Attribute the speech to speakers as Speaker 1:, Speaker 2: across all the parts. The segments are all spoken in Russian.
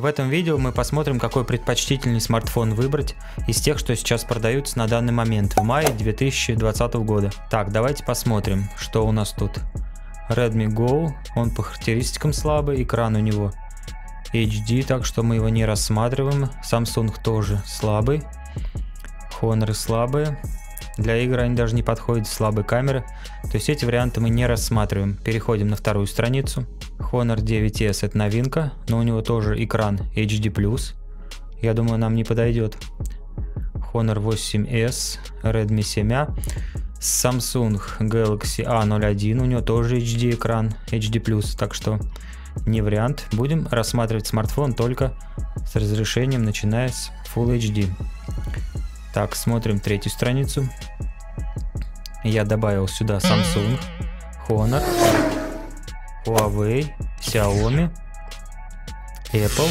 Speaker 1: В этом видео мы посмотрим, какой предпочтительный смартфон выбрать из тех, что сейчас продаются на данный момент в мае 2020 года. Так, давайте посмотрим, что у нас тут. Redmi Go, он по характеристикам слабый, экран у него HD, так что мы его не рассматриваем. Samsung тоже слабый, Honor слабые. Для игр они даже не подходят, слабые камеры. То есть эти варианты мы не рассматриваем. Переходим на вторую страницу. Honor 9s это новинка, но у него тоже экран HD+. Я думаю, нам не подойдет. Honor 8s, Redmi 7a, Samsung Galaxy A01, у него тоже HD экран, HD+, так что не вариант. Будем рассматривать смартфон только с разрешением, начиная с Full HD. Так, смотрим третью страницу. Я добавил сюда Samsung, Honor, Huawei, Xiaomi, Apple.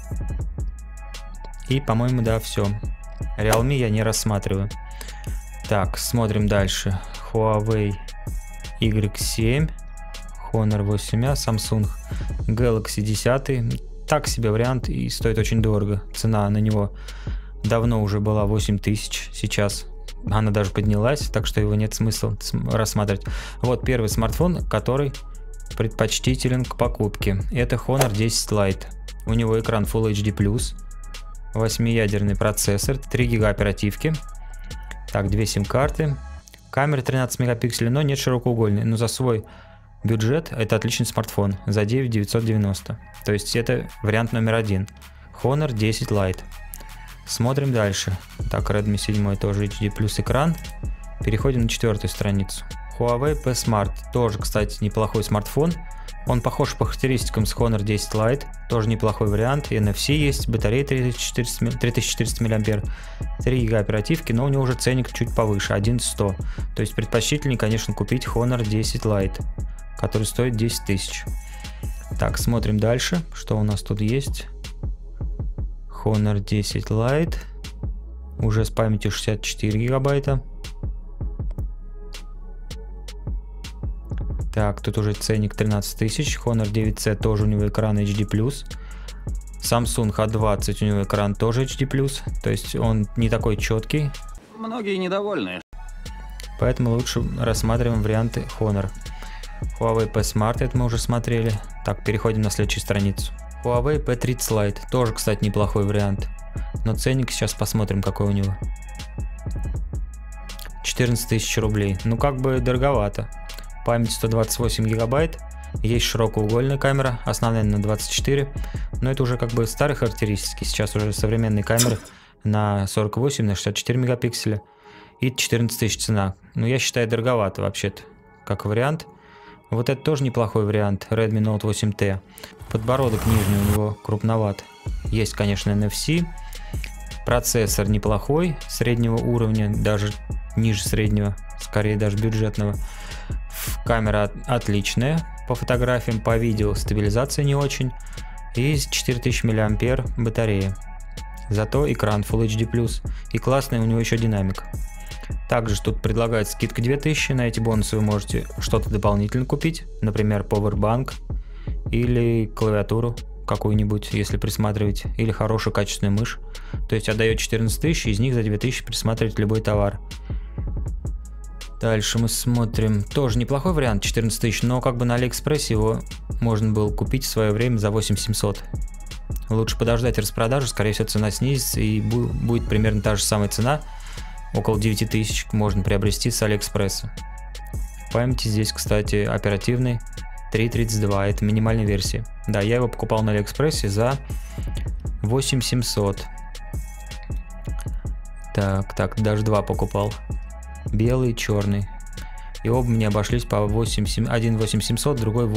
Speaker 1: И, по-моему, да, все. Realme я не рассматриваю. Так, смотрим дальше. Huawei Y7, Honor 8a, Samsung Galaxy 10. Так себе вариант и стоит очень дорого. Цена на него давно уже была 8000, сейчас она даже поднялась, так что его нет смысла рассматривать. Вот первый смартфон, который предпочтителен к покупке. Это Honor 10 Lite. У него экран Full HD+, 8-ядерный процессор, 3 ГБ оперативки. Так, 2 сим-карты. Камера 13 мегапикселей, но нет широкоугольной. Но за свой бюджет это отличный смартфон. За 9990. То есть это вариант номер один. Honor 10 Lite. Смотрим дальше. Так, Redmi 7 тоже HD+ экран. Переходим на четвертую страницу. Huawei P Smart. Тоже, кстати, неплохой смартфон. Он похож по характеристикам с Honor 10 Lite. Тоже неплохой вариант. NFC есть, батарея 3400 мАh, 3 ГБ оперативки, но у него уже ценник чуть повыше, 11100. То есть предпочтительнее, конечно, купить Honor 10 Lite, который стоит 10 тысяч. Так, смотрим дальше, что у нас тут есть. Honor 10 Lite, уже с памятью 64 гигабайта. Так, тут уже ценник 13 тысяч. Honor 9C тоже у него экран HD+. Samsung A20 у него экран тоже HD+. То есть он не такой четкий.
Speaker 2: Многие недовольны.
Speaker 1: Поэтому лучше рассматриваем варианты Honor. Huawei P Smart, это мы уже смотрели. Так, переходим на следующую страницу. Huawei P30 Lite, тоже, кстати, неплохой вариант. Но ценник сейчас посмотрим, какой у него. 14 тысяч рублей. Ну, как бы дороговато. Память 128 гигабайт. Есть широкоугольная камера, основная на 24. Но это уже как бы старые характеристики. Сейчас уже современные камеры на 48, на 64 мегапикселя. И 14 тысяч цена. Но я считаю дороговато вообще-то, как вариант. Вот это тоже неплохой вариант. Redmi Note 8T. Подбородок нижний у него крупноват. Есть, конечно, NFC. Процессор неплохой, среднего уровня, даже ниже среднего, скорее даже бюджетного. Камера отличная по фотографиям, по видео стабилизация не очень. И 4000 мАh батарея. Зато экран Full HD+. И классный у него еще динамик. Также тут предлагают скидка 2000, на эти бонусы вы можете что-то дополнительно купить, например, Powerbank или клавиатуру какую-нибудь, если присматривать, или хорошую качественную мышь. То есть отдает 14 тысяч, из них за 2000 присматривать любой товар. Дальше мы смотрим, тоже неплохой вариант, 14 тысяч, но как бы на Алиэкспрессе его можно было купить в свое время за 8700. Лучше подождать распродажу, скорее всего цена снизится и будет примерно та же самая цена. Около 9000 можно приобрести с Алиэкспресса. Памяти здесь, кстати, оперативный 3.32, это минимальная версия. Да, я его покупал на Алиэкспрессе за 8700. Так, даже два покупал. Белый и черный. И оба мне обошлись по один 8700, другой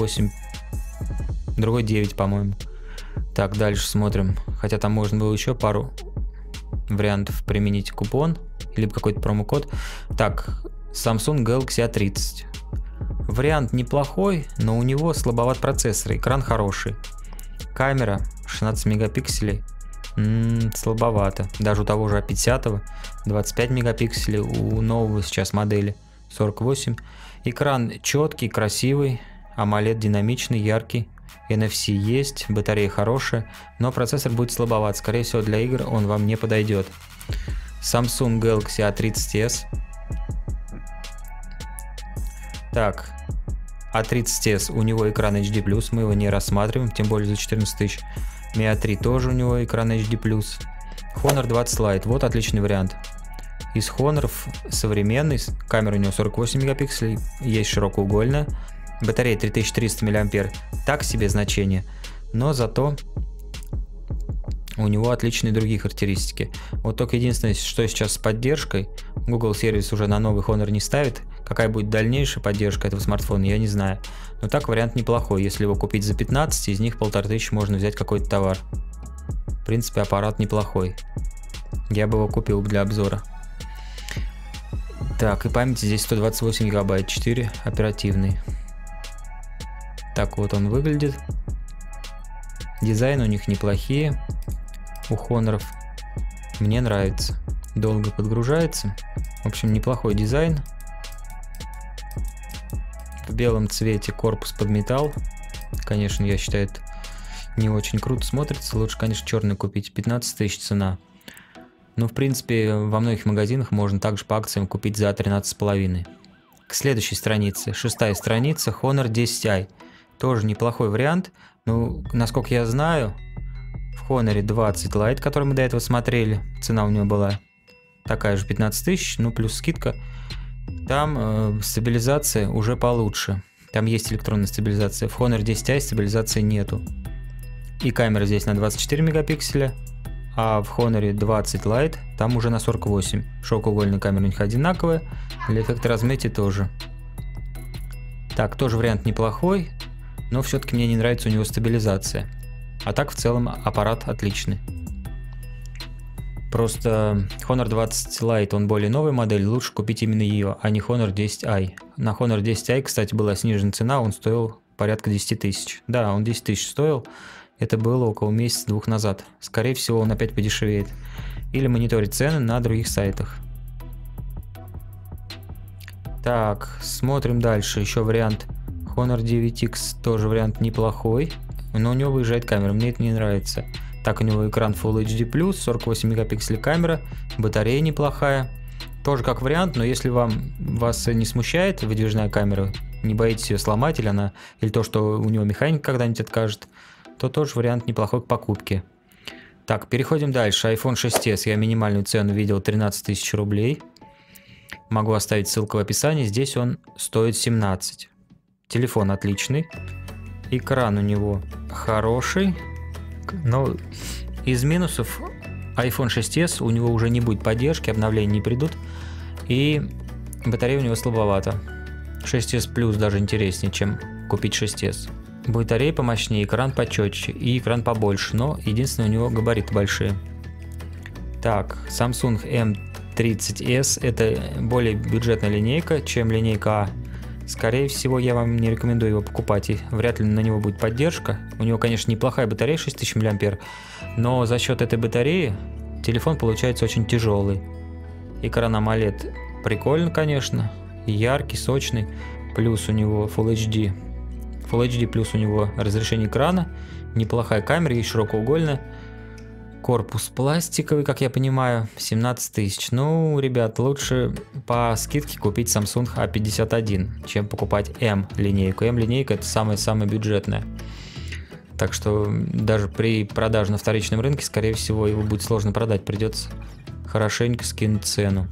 Speaker 1: 9, по-моему. Так, дальше смотрим. Хотя там можно было еще пару вариантов применить купон, либо какой-то промокод. Так, Samsung Galaxy A30. Вариант неплохой, но у него слабоват процессор, экран хороший. Камера 16 мегапикселей. Слабовато. Даже у того же A50 25 мегапикселей, у нового сейчас модели 48. Экран четкий, красивый, AMOLED динамичный, яркий. NFC есть, батарея хорошая, но процессор будет слабоват. Скорее всего, для игр он вам не подойдет. Samsung Galaxy A30s. Так, A30s, у него экран HD+, мы его не рассматриваем, тем более за 14 тысяч. Mi A3 тоже у него экран HD+. Honor 20 Lite, вот отличный вариант. Из Honor современный, камера у него 48 мегапикселей, есть широкоугольная. Батарея 3300 мАh, так себе значение, но зато у него отличные другие характеристики. Вот только единственное, что сейчас с поддержкой, Google сервис уже на новый Honor не ставит. Какая будет дальнейшая поддержка этого смартфона, я не знаю. Но так вариант неплохой, если его купить за 15, из них 1500 можно взять какой-то товар. В принципе, аппарат неплохой. Я бы его купил для обзора. Так, и памяти здесь 128 гигабайт, 4 оперативный. Так вот он выглядит. Дизайн у них неплохие. У Honor'ов. Мне нравится. Долго подгружается. В общем, неплохой дизайн. В белом цвете корпус под металл. Конечно, я считаю, это не очень круто смотрится. Лучше, конечно, черный купить. 15 тысяч цена. Но, в принципе, во многих магазинах можно также по акциям купить за 13,5. К следующей странице. 6-я страница. Honor 10i. Тоже неплохой вариант. Ну, насколько я знаю, в Honor 20 Lite, который мы до этого смотрели, цена у него была такая же 15 тысяч, ну плюс скидка. Там стабилизация уже получше. Там есть электронная стабилизация. В Honor 10i стабилизации нету. И камера здесь на 24 мегапикселя, а в Honor 20 Lite там уже на 48. Широкоугольная камера у них одинаковая. Для эффекта размытия тоже. Так, тоже вариант неплохой. Но все-таки мне не нравится у него стабилизация. А так в целом аппарат отличный. Просто Honor 20 Lite, он более новая модель, лучше купить именно ее, а не Honor 10i. На Honor 10i, кстати, была снижена цена, он стоил порядка 10 тысяч. Да, он 10 тысяч стоил, это было около месяца-двух назад. Скорее всего, он опять подешевеет. Или мониторить цены на других сайтах. Так, смотрим дальше, еще вариант. Honor 9X тоже вариант неплохой, но у него выезжает камера, мне это не нравится. Так, у него экран Full HD+, 48 мегапикселей камера, батарея неплохая. Тоже как вариант, но если вас не смущает выдвижная камера, не боитесь ее сломать или то, что у него механик когда-нибудь откажет, то тоже вариант неплохой к покупке. Так, переходим дальше. iPhone 6s, я минимальную цену видел 13 тысяч рублей. Могу оставить ссылку в описании, здесь он стоит 17. Телефон отличный, экран у него хороший, но из минусов iPhone 6s у него уже не будет поддержки, обновления не придут, и батарея у него слабовата. 6s Plus даже интереснее, чем купить 6s. Батарея помощнее, экран почетче и экран побольше, но единственное, у него габариты большие. Так, Samsung M30s, это более бюджетная линейка, чем линейка A. Скорее всего, я вам не рекомендую его покупать, и вряд ли на него будет поддержка. У него, конечно, неплохая батарея, 6000 мАh, но за счет этой батареи телефон получается очень тяжелый. Экран AMOLED прикольно, конечно, яркий, сочный, плюс у него Full HD. Full HD плюс у него разрешение экрана, неплохая камера, есть широкоугольная. Корпус пластиковый, как я понимаю, 17 тысяч. Ну, ребят, лучше по скидке купить Samsung A51, чем покупать M-линейку. M-линейка это самая-самая бюджетная. Так что даже при продаже на вторичном рынке, скорее всего, его будет сложно продать. Придется хорошенько скинуть цену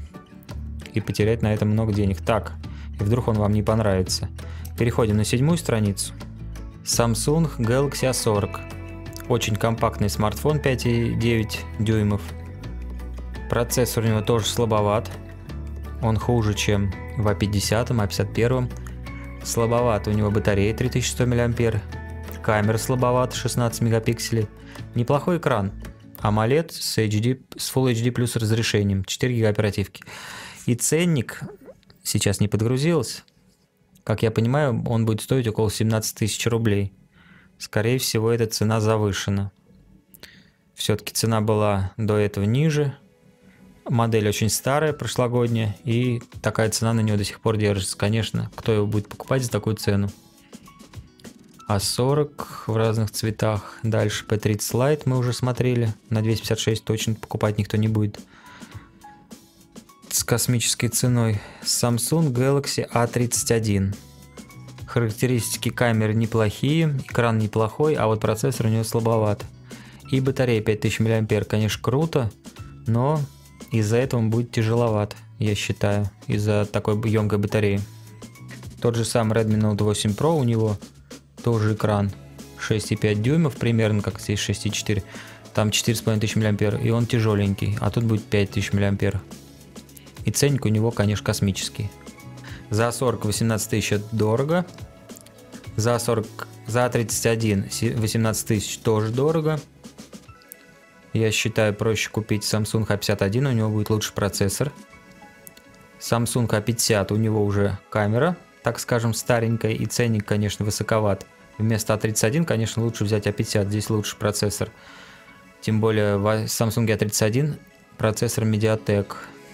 Speaker 1: и потерять на этом много денег. Так, и вдруг он вам не понравится. Переходим на 7-ю страницу. Samsung Galaxy A40. Очень компактный смартфон, 5,9 дюймов. Процессор у него тоже слабоват. Он хуже, чем в A50, A51. Слабоват у него батарея 3100 мАh. Камера слабовата, 16 мегапикселей. Неплохой экран. AMOLED с Full HD плюс разрешением. 4 ГБ оперативки. И ценник сейчас не подгрузился. Как я понимаю, он будет стоить около 17 тысяч рублей. Скорее всего, эта цена завышена. Все-таки цена была до этого ниже. Модель очень старая, прошлогодняя. И такая цена на него до сих пор держится. Конечно, кто его будет покупать за такую цену? А40 в разных цветах. Дальше P30 Lite мы уже смотрели. На 256 точно покупать никто не будет. С космической ценой. Samsung Galaxy A31. Характеристики камеры неплохие, экран неплохой, а вот процессор у него слабоват. И батарея 5000 мАh, конечно, круто, но из-за этого он будет тяжеловат, я считаю, из-за такой емкой батареи. Тот же самый Redmi Note 8 Pro, у него тоже экран 6,5 дюймов, примерно как здесь 6,4, там 4500 мАh, и он тяжеленький, а тут будет 5000 мАh. И ценник у него, конечно, космический. За 40 18 тысяч это дорого. За 31 18 тысяч тоже дорого. Я считаю, проще купить Samsung A51, у него будет лучший процессор. Samsung A50, у него уже камера, так скажем, старенькая, и ценник, конечно, высоковат. Вместо A31, конечно, лучше взять A50, здесь лучший процессор. Тем более в Samsung A31 процессор MediaTek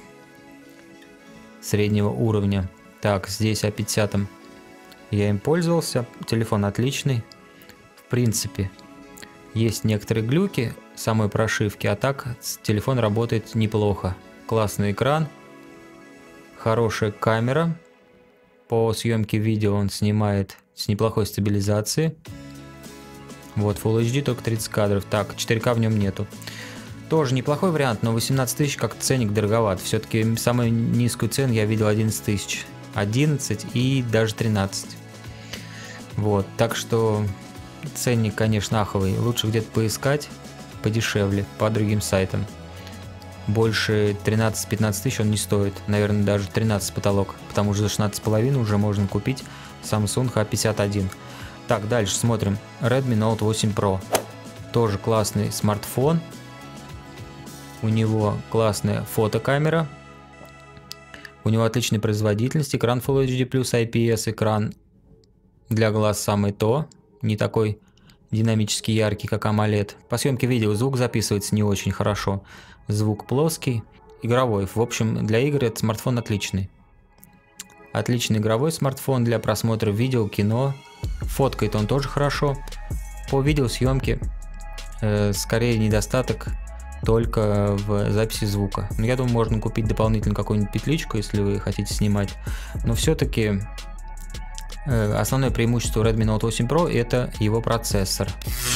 Speaker 1: среднего уровня. Так, здесь A50 я им пользовался, телефон отличный. В принципе, есть некоторые глюки самой прошивки, а так телефон работает неплохо. Классный экран, хорошая камера. По съемке видео он снимает с неплохой стабилизацией. Вот, Full HD только 30 кадров. Так, 4К в нем нету. Тоже неплохой вариант, но 18 тысяч как ценник дороговат. Все-таки самую низкую цену я видел 11 тысяч. 11 и даже 13. Вот, так что ценник, конечно, аховый. Лучше где-то поискать подешевле по другим сайтам. Больше 13-15 тысяч он не стоит. Наверное, даже 13 потолок. Потому что за 16,5 уже можно купить Samsung A51. Так, дальше смотрим. Redmi Note 8 Pro. Тоже классный смартфон. У него классная фотокамера. У него отличная производительность, экран Full HD+, IPS, экран для глаз самый то, не такой динамически яркий, как AMOLED. По съемке видео звук записывается не очень хорошо, звук плоский, игровой. В общем, для игр этот смартфон отличный. Отличный игровой смартфон для просмотра видео, кино. Фоткает он тоже хорошо. По видеосъемке скорее недостаток только в записи звука. Но я думаю, можно купить дополнительно какую-нибудь петличку, если вы хотите снимать. Но все-таки основное преимущество Redmi Note 8 Pro это его процессор.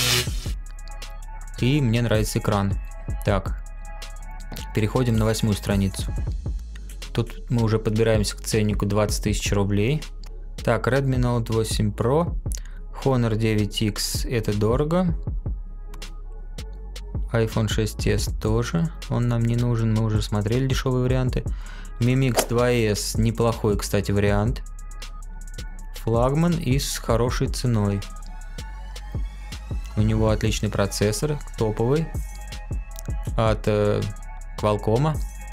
Speaker 1: И мне нравится экран. Так, переходим на 8-ю страницу. Тут мы уже подбираемся к ценнику 20 тысяч рублей. Так, Redmi Note 8 Pro, Honor 9X это дорого. iPhone 6s тоже, он нам не нужен, мы уже смотрели дешевые варианты. Mi Mix 2s неплохой, кстати, вариант. Флагман и с хорошей ценой. У него отличный процессор, топовый, от Qualcomm.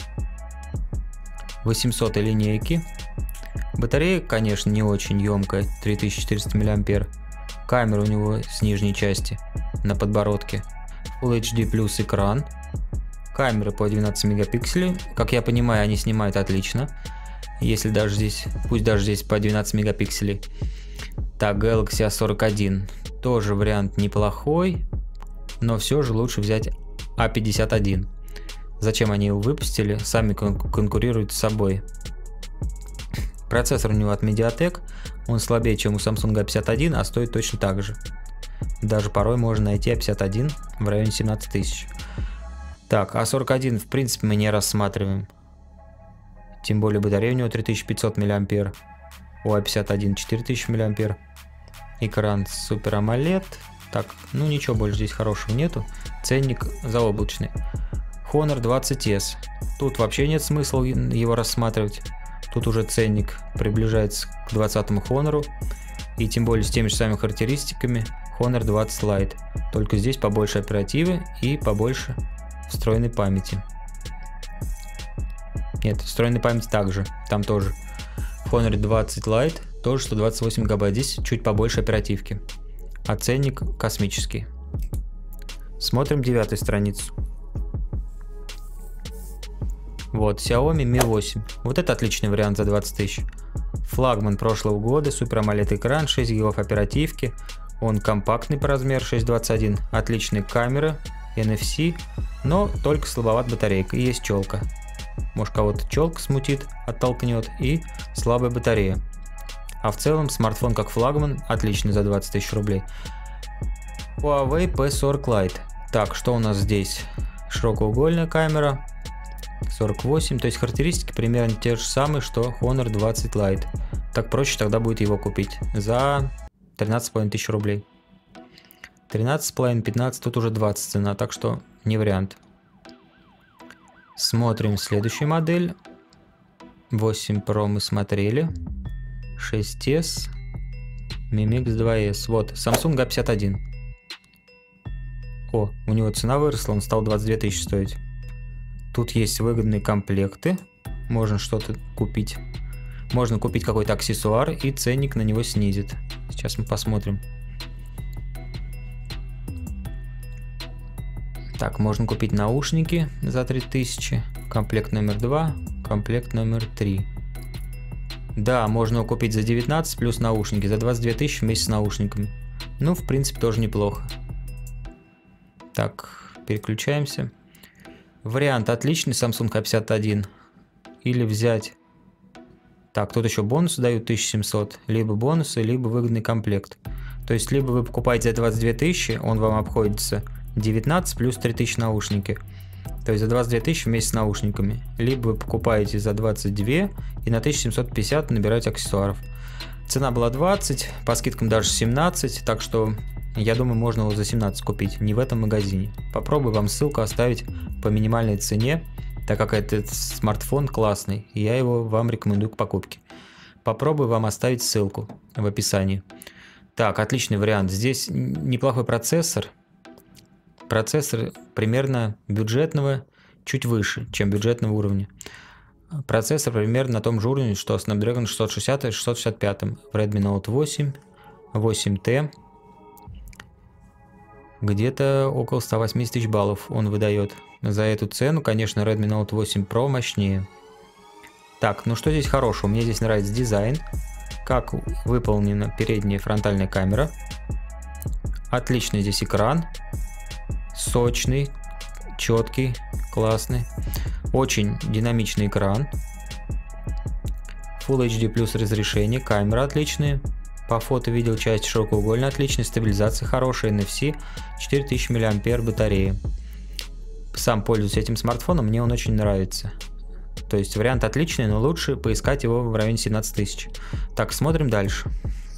Speaker 1: 800 линейки. Батарея, конечно, не очень емкая, 3400 мАh. Камера у него с нижней части, на подбородке. Full HD плюс экран. Камера по 12 мегапикселей. Как я понимаю, они снимают отлично. Если даже здесь, пусть даже здесь по 12 мегапикселей. Так, Galaxy A41. Тоже вариант неплохой. Но все же лучше взять A51. Зачем они его выпустили? Сами конкурируют с собой. Процессор у него от MediaTek. Он слабее, чем у Samsung A51, а стоит точно так же. Даже порой можно найти A51 в районе 17 тысяч. Так, A41 в принципе мы не рассматриваем. Тем более батарея у него 3500 мАh. У A51 4000 мАh. Экран Super AMOLED. Так, ну ничего больше здесь хорошего нету. Ценник заоблачный. Honor 20s. Тут вообще нет смысла его рассматривать. Тут уже ценник приближается к 20-му Honor. И тем более с теми же самыми характеристиками Honor 20 Lite. Только здесь побольше оперативы и побольше встроенной памяти. Нет, встроенной памяти также. Там тоже. Honor 20 Lite тоже 128 гигабайт. Здесь чуть побольше оперативки. А ценник космический. Смотрим 9-ю страницу. Вот, Xiaomi Mi 8. Вот это отличный вариант за 20 тысяч. Флагман прошлого года, Super AMOLED экран, 6 гигов оперативки, Он компактный по размеру 621, отличная камера, NFC, но только слабоват батарейка и есть челка. Может, кого-то челка смутит, оттолкнет, и слабая батарея. А в целом смартфон как флагман отличный за 20 тысяч рублей. Huawei P40 Lite. Так, что у нас здесь? Широкоугольная камера, 48, то есть характеристики примерно те же самые, что Honor 20 Lite. Так проще тогда будет его купить за 13,5 тысяч рублей. 13,5, 15, тут уже 20 цена, так что не вариант. Смотрим следующую модель. 8 Pro мы смотрели. 6s, Mi Mix 2s. Вот, Samsung A51. О, у него цена выросла, он стал 22 тысячи стоить. Тут есть выгодные комплекты. Можно что-то купить. Можно купить какой-то аксессуар, и ценник на него снизит. Сейчас мы посмотрим. Так, можно купить наушники за 3000. Комплект номер 2, комплект номер 3. Да, можно его купить за 19 плюс наушники, за 22 тысячи вместе с наушниками. Ну, в принципе, тоже неплохо. Так, переключаемся. Вариант отличный, Samsung A51. Или взять... Так, тут еще бонусы дают 1700. Либо бонусы, либо выгодный комплект. То есть, либо вы покупаете за 22 тысячи, он вам обходится 19 плюс 3000 наушники. То есть за 22 тысячи вместе с наушниками. Либо вы покупаете за 22 и на 1750 набираете аксессуаров. Цена была 20, по скидкам даже 17, так что я думаю, можно его за 17 купить, не в этом магазине. Попробую вам ссылку оставить по минимальной цене, так как этот смартфон классный, и я его вам рекомендую к покупке. Попробую вам оставить ссылку в описании. Так, отличный вариант. Здесь неплохой процессор. Процессор примерно бюджетного, чуть выше, чем бюджетного уровня. Процессор примерно на том же уровне, что Snapdragon 660 и 665 в Redmi Note 8, 8T. Где-то около 180 тысяч баллов он выдает. За эту цену, конечно, Redmi Note 8 Pro мощнее. Так, ну что здесь хорошего? Мне здесь нравится дизайн. Как выполнена передняя фронтальная камера. Отличный здесь экран. Сочный, четкий, классный. Очень динамичный экран. Full HD плюс разрешение. Камера отличная. По фото-видео часть широкоугольная отличная. Стабилизация хорошая. NFC. 4000 мАh батарея. Сам пользуюсь этим смартфоном. Мне он очень нравится. То есть вариант отличный, но лучше поискать его в районе 17 тысяч. Так, смотрим дальше.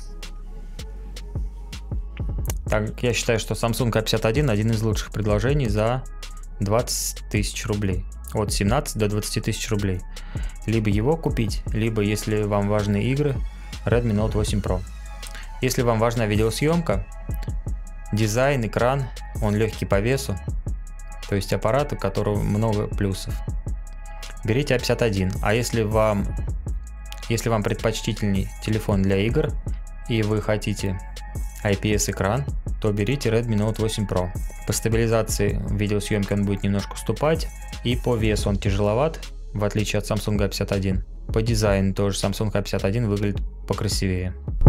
Speaker 1: Так, я считаю, что Samsung A51 один из лучших предложений за 20 тысяч рублей. От 17 до 20 тысяч рублей. Либо его купить, либо, если вам важны игры, Redmi Note 8 Pro. Если вам важна видеосъемка, дизайн, экран, он легкий по весу, то есть аппарат, у которого много плюсов, берите A51. А если вам предпочтительней телефон для игр и вы хотите IPS экран, то берите Redmi Note 8 Pro. По стабилизации видеосъемки он будет немножко уступать, и по весу он тяжеловат, в отличие от Samsung A51. По дизайну тоже Samsung A51 выглядит покрасивее.